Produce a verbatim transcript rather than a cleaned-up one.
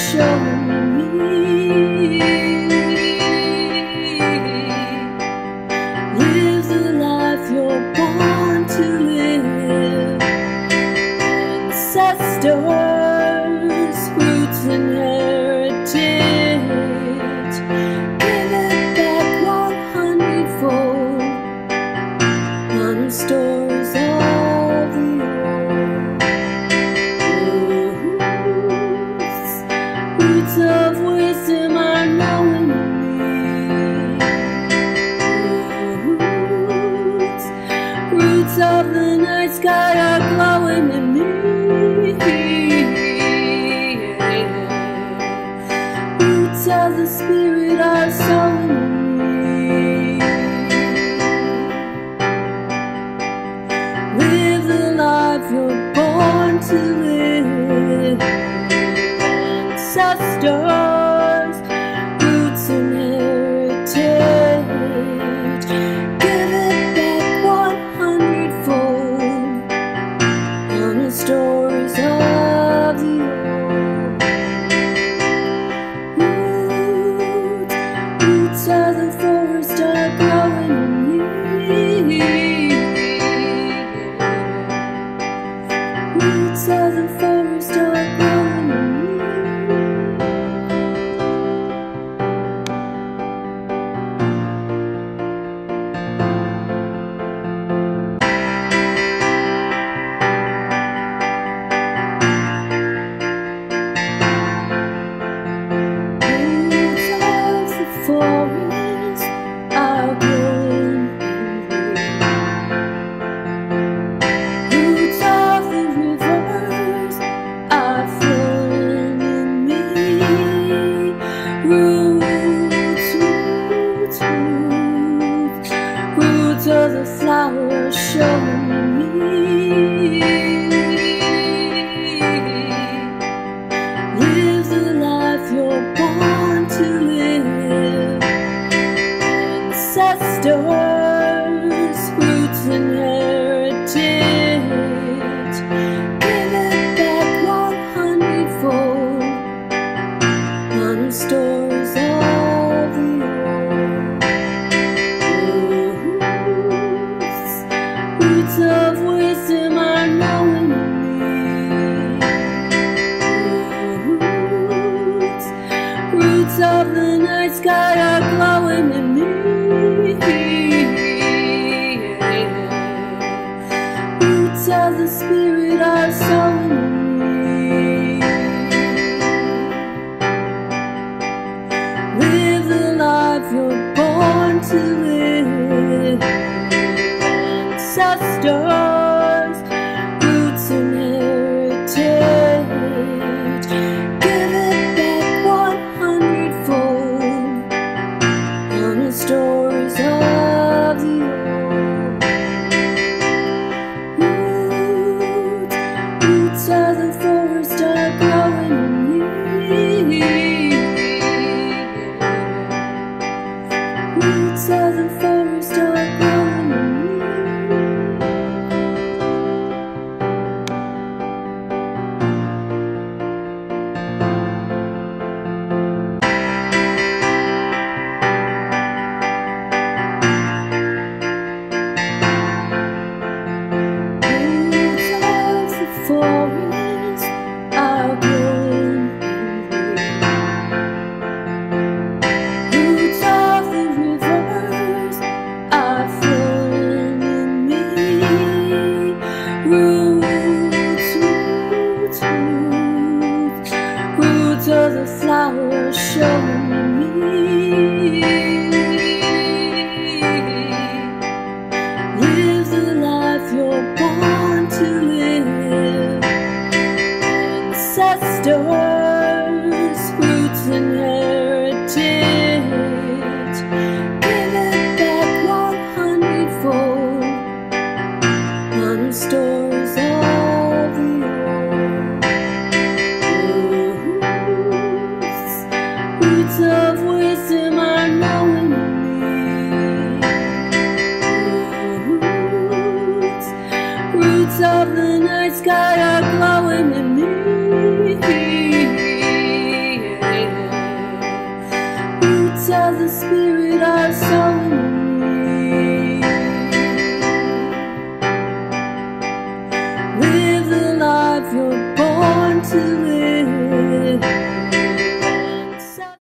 showing me. Live the life you're born to live. Ancestors, roots and heritage. Give it back one hundredfold. Honor stories of the old. Roots, roots of wisdom are knowing me. Roots, roots of the night sky are glowing in me. Roots of the spirit are sowing in me. Live the life you're born to live. Ancestors, roots and heritage. Give it back one hundredfold. Honor stories of the old. Roots, roots of the forest are growing in me. Roots of the forest are growing in me. Roots of the forest are growing in me. Roots of the rivers are flowing in me. Roots, roots, roots, roots of the flowers showing in me. Live the life you're born to live. Ancestors, roots and heritage. Give it back one hundredfold. Honor stories of the old. Roots, roots of wisdom are knowing me. Roots, roots of the night sky are glowing in me. Roots of the spirit are sowing in me. Live the life you're born to live. Ancestors, roots and heritage. Give it back one hundredfold. Honor stories of the old. Roots, roots of the forest are growing in me. Roots of the forest are growing in me. Roots of the forest are growing in me. Roots of the rivers are flowing in me. Roots, roots, roots, roots of the flowers showing in me. Live the life you're born to live. Ancestors, roots and heritage. Give it back one hundredfold. Honor stories of the old. Roots, roots of wisdom are knowing me. Roots, roots of the night sky are glowing in me.